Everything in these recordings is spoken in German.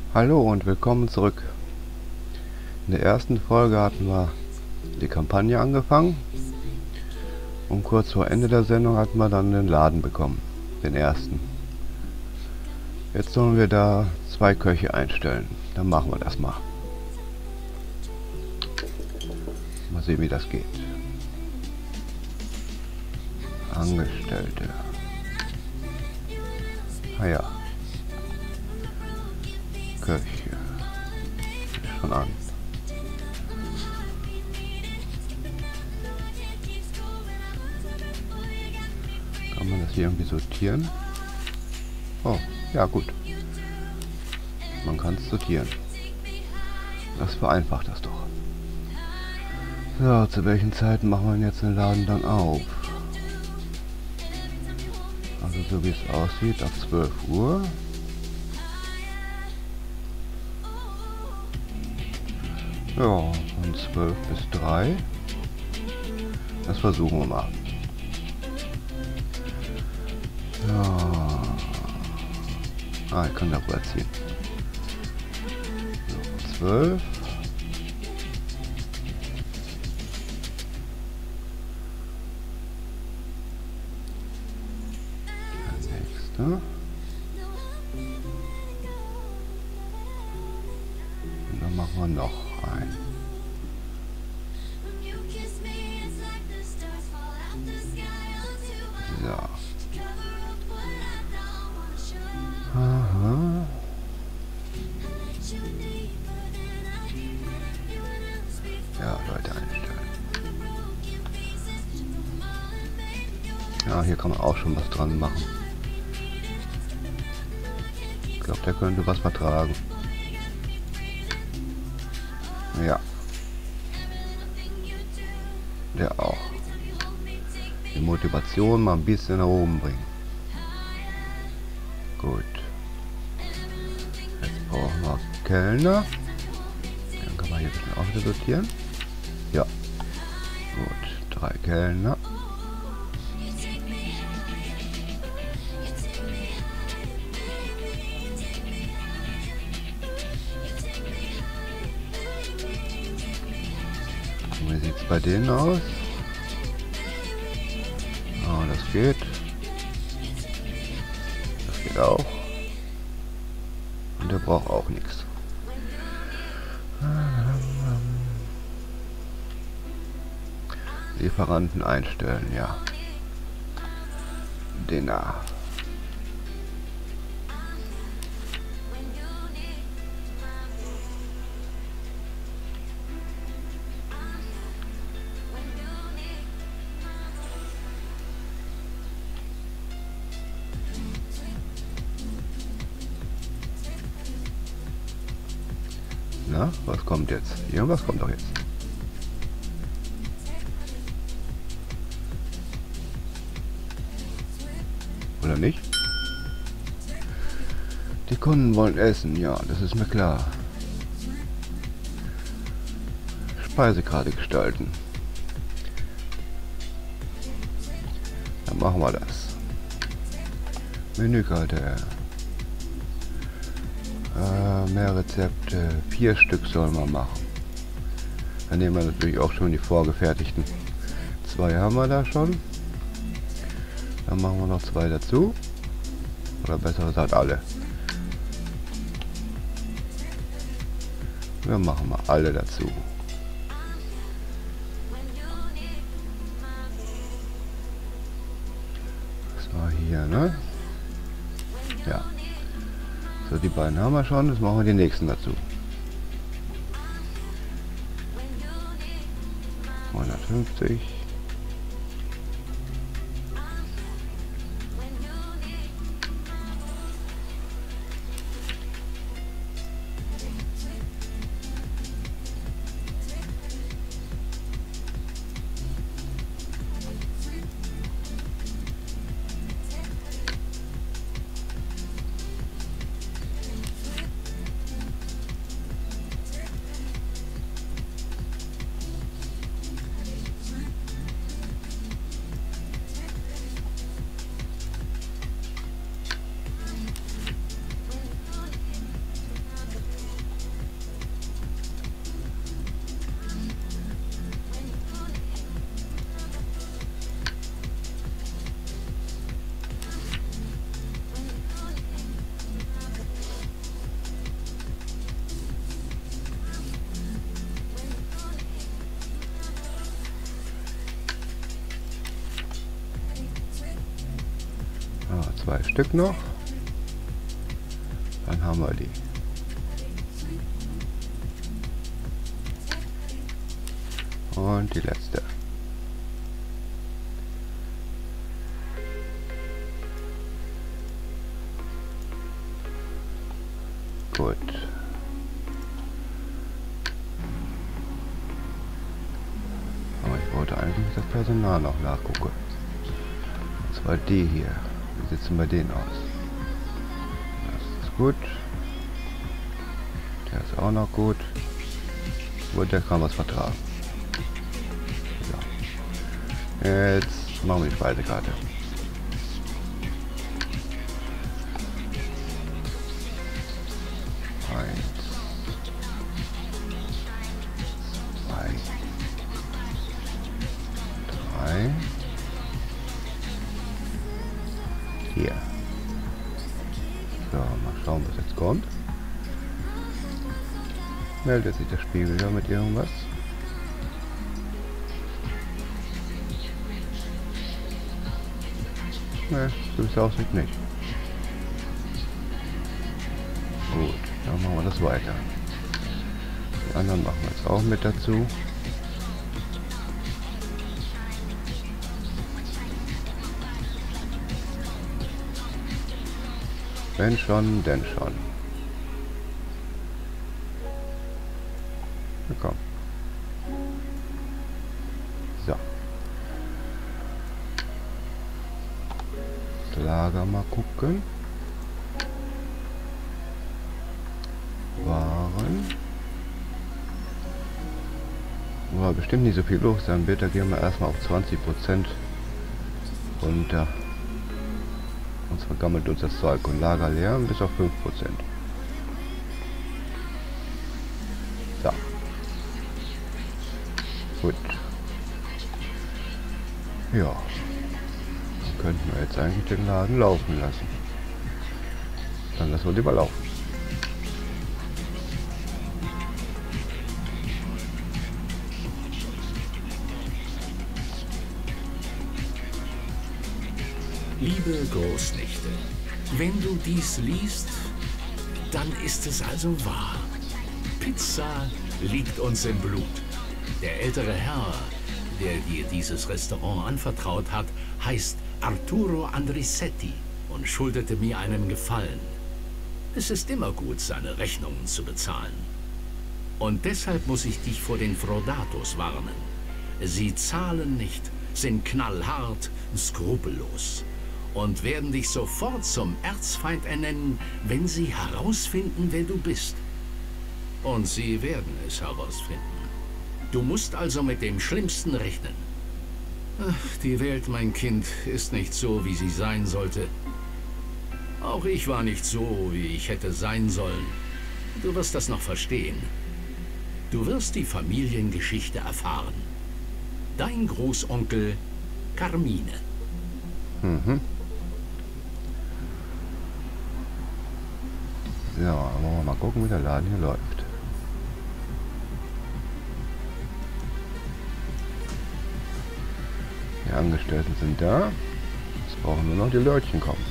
Hallo und willkommen zurück. In der ersten Folge hatten wir die Kampagne angefangen und kurz vor Ende der Sendung hatten wir dann den Laden bekommen, den ersten. Jetzt sollen wir da 2 Köche einstellen. Dann machen wir das mal. Mal sehen, wie das geht. Angestellte. Ah ja. Köche. Schon an. Kann man das hier irgendwie sortieren? Oh, ja gut. Man kann es sortieren. Das vereinfacht das doch. So, zu welchen Zeiten machen wir jetzt den Laden dann auf? Also so wie es aussieht, ab 12 Uhr. Ja, von 12 bis 3. Das versuchen wir mal. Ja. Ah, ich kann darüber ziehen. So, 12. Der nächste. Und dann machen wir noch einen. So. Aha. Ja, Leute einstellen. Ja, hier kann man auch schon was dran machen. Ich glaube, der könnte was vertragen. Ja. Der auch. Die Motivation mal ein bisschen nach oben bringen. Gut. Jetzt brauchen wir Kellner. Dann kann man hier ein bisschen auch wieder sortieren. Ja. Gut. 3 Kellner. Und wie sieht es bei denen aus? Oh, das geht. Das geht auch. Und der braucht auch nichts. Lieferanten einstellen, ja. Den da. Na, was kommt jetzt? Irgendwas kommt doch jetzt. Oder nicht? Die Kunden wollen essen, ja, das ist mir klar. Speisekarte gestalten. Dann machen wir das. Menükarte. Mehr Rezepte. 4 Stück sollen wir machen. Dann nehmen wir natürlich auch schon die vorgefertigten. 2 haben wir da schon. Dann machen wir noch 2 dazu. Oder besser gesagt alle. Wir machen mal alle dazu. Das war hier, ne? Ja. So, die beiden haben wir schon. Jetzt machen wir die nächsten dazu. 150. Ah, 2 Stück noch. Dann haben wir die. Und die letzte. Gut. Aber ich wollte eigentlich das Personal noch nachgucken. Und zwar die hier. Wie sieht es bei denen aus? Das ist gut. Der ist auch noch gut. Und der kann was vertragen. So. Jetzt machen wir die Speisekarte. Hier. So, mal schauen, was jetzt kommt. Meldet sich der Spiegel ja mit irgendwas? Ne, so wie es aussieht nicht. Gut, dann machen wir das weiter. Die anderen machen wir jetzt auch mit dazu. Wenn schon, denn schon. Na komm. So. Das Lager mal gucken. Waren. War bestimmt nicht so viel los sein wird. Da gehen wir erstmal auf 20% runter. Und vergammelt uns das Zeug und Lager leer bis auf 5%. So. Gut. Ja. Dann könnten wir jetzt eigentlich den Laden laufen lassen. Dann lassen wir lieber laufen. Liebe Großnichte, wenn du dies liest, dann ist es also wahr. Pizza liegt uns im Blut. Der ältere Herr, der dir dieses Restaurant anvertraut hat, heißt Arturo Andrisetti und schuldete mir einen Gefallen. Es ist immer gut, seine Rechnungen zu bezahlen. Und deshalb muss ich dich vor den Frodatos warnen. Sie zahlen nicht, sind knallhart, skrupellos und werden dich sofort zum Erzfeind ernennen, wenn sie herausfinden, wer du bist. Und sie werden es herausfinden. Du musst also mit dem Schlimmsten rechnen. Ach, die Welt, mein Kind, ist nicht so, wie sie sein sollte. Auch ich war nicht so, wie ich hätte sein sollen. Du wirst das noch verstehen. Du wirst die Familiengeschichte erfahren. Dein Großonkel Carmine. Mhm. Ja, wollen wir mal gucken, wie der Laden hier läuft. Die Angestellten sind da. Jetzt brauchen nur noch die Leutchen kommen.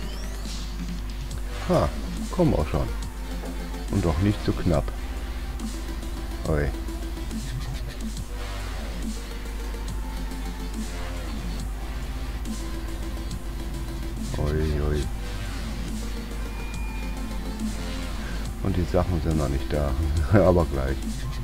Ha, kommen auch schon. Und doch nicht so knapp. Oi. Oi, oi. Und die Sachen sind noch nicht da. Aber gleich.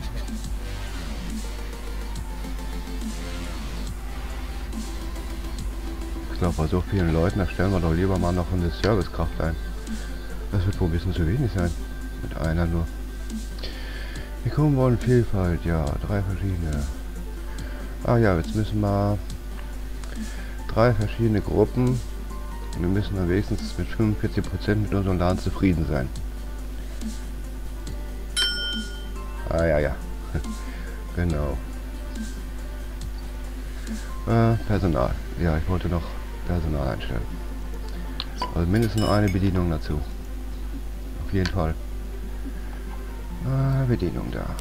Ich glaube, bei so vielen Leuten, da stellen wir doch lieber mal noch eine Servicekraft ein. Das wird wohl ein bisschen zu wenig sein. Mit einer nur. Die Kunden wollen Vielfalt, ja, 3 verschiedene. Ah ja, jetzt müssen wir 3 verschiedene Gruppen. Und wir müssen dann wenigstens mit 45% mit unserem Laden zufrieden sein. Ah ja, ja. Genau. Personal. Ja, ich wollte noch Personal einstellen. Also mindestens eine Bedienung dazu. Auf jeden Fall. Bedienung da.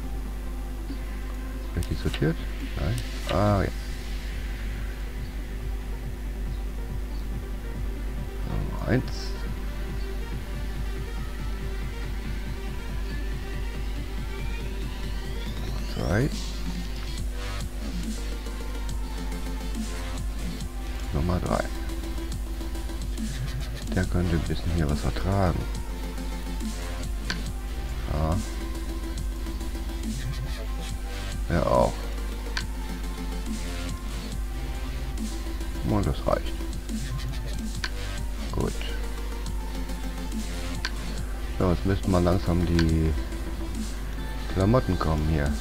Richtig sortiert? Nein. Ah ja. 1. Zwei. Nummer 3. Der könnte ein bisschen hier was vertragen. Ja. Er auch. Und das reicht. Gut. So, jetzt müssten mal langsam die Klamotten kommen hier.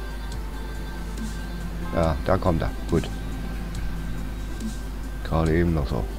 Ja, da kommt er. Gut. Gerade eben noch so.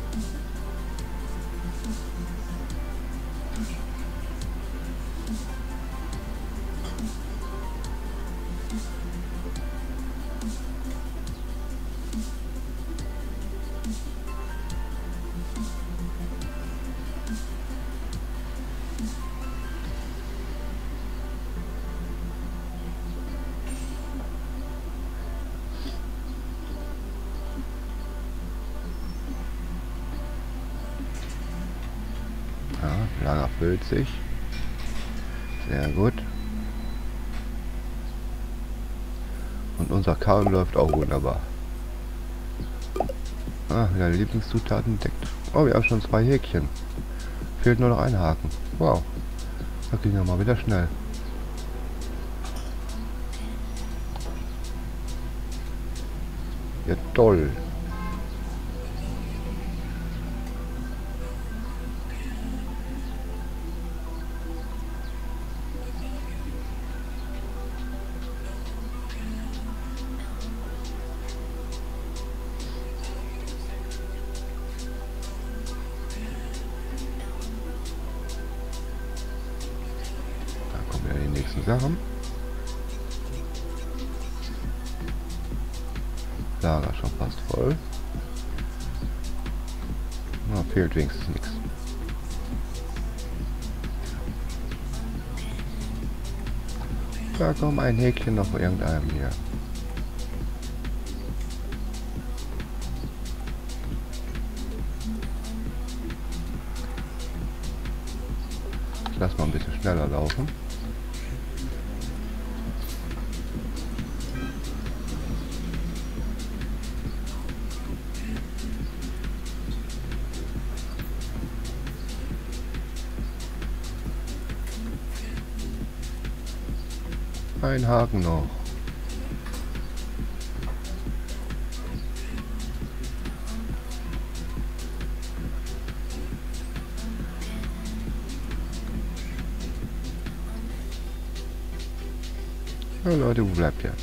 Lager füllt sich. Sehr gut. Und unser Karren läuft auch wunderbar. Ah, wieder Lieblingszutaten entdeckt. Oh, wir haben schon 2 Häkchen. Fehlt nur noch ein Haken. Wow. Da ging ja mal wieder schnell. Ja, toll. Sachen. Lager schon fast voll. Na, fehlt wenigstens nichts. Da kommt ein Häkchen noch vor irgendeinem hier. Ich lass mal ein bisschen schneller laufen. Ein Haken noch. Ja, Leute, wo bleibt ihr?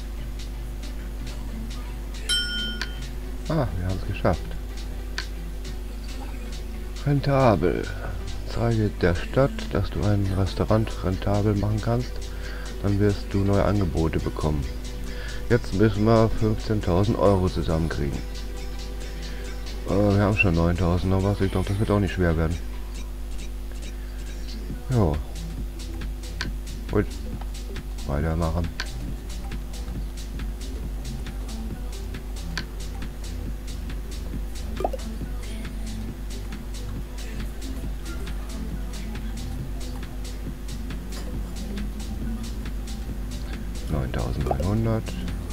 Ah, wir haben es geschafft. Rentabel. Zeige der Stadt, dass du ein Restaurant rentabel machen kannst. Dann wirst du neue Angebote bekommen. Jetzt müssen wir 15.000 Euro zusammenkriegen. Wir haben schon 9.000 noch was. Ich glaube, das wird auch nicht schwer werden. Jo. Gut. Weitermachen. $9.900.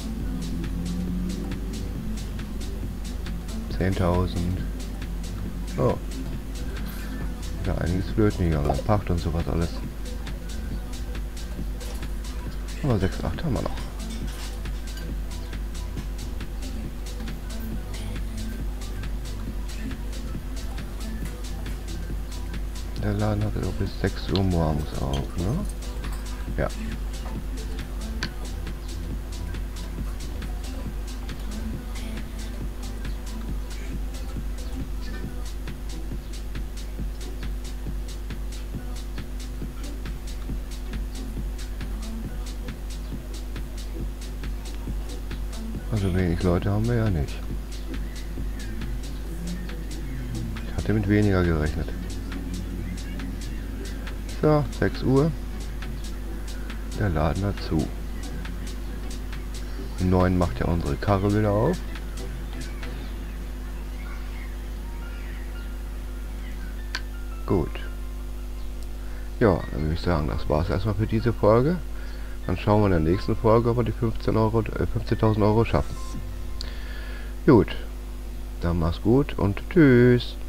10.000. Oh. Ja, einiges flöten gegangen. Pacht und sowas alles. Aber 6,8 haben wir noch. Der Laden hat auch bis 6 Uhr morgens auf, ne? Ja. Also wenig Leute haben wir ja nicht. Ich hatte mit weniger gerechnet. So, 6 Uhr. Der Laden hat zu. Um 9 macht ja unsere Karre wieder auf. Ja, dann würde ich sagen, das war's erstmal für diese Folge. Dann schauen wir in der nächsten Folge, ob wir die 15.000 Euro schaffen. Gut, dann mach's gut und tschüss.